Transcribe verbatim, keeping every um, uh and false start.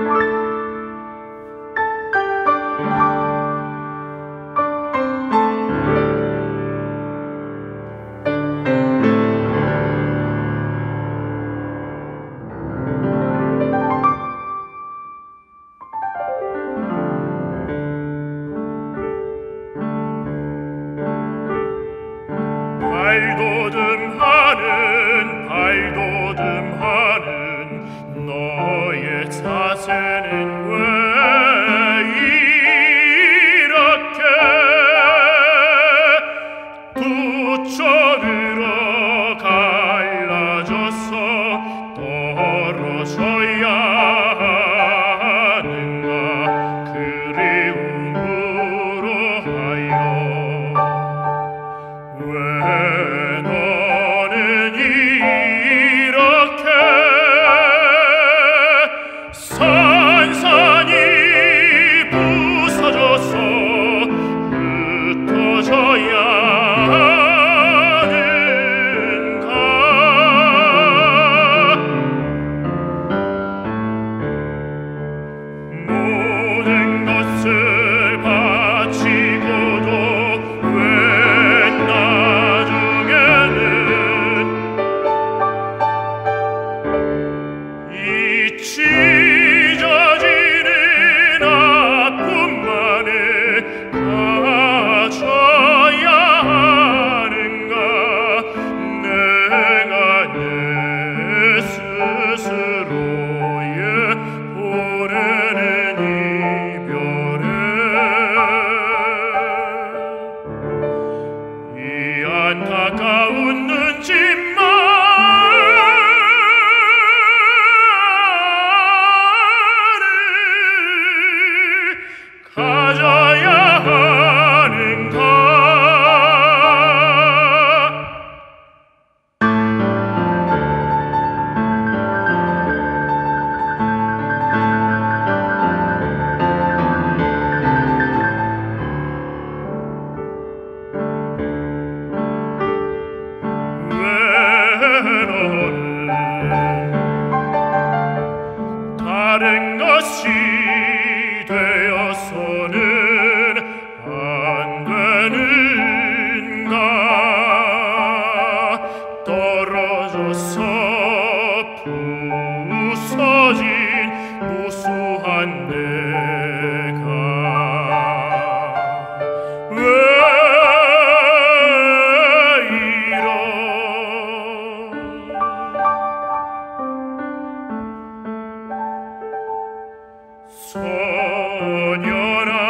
발돋움하는 발돋움하는 너의 자세는 왜 이렇게 두 쪽으로 갈라져서 떨어져야 하는가 그리움으로 하여 왜 너는 이렇게 산산이 부서져서 흩어져야 하는가 모든 것을 바치고도 왜 찢어지는 아픔만을 가져야 하는가 내가 내 스스로의 보내는 이별에 이 안타까운 눈짓만 가져야 하는가 왜 너는 다른 것이 되어서는 안 되는가 떨어져서 부서진 무수한 내가 왜 이런 소녀라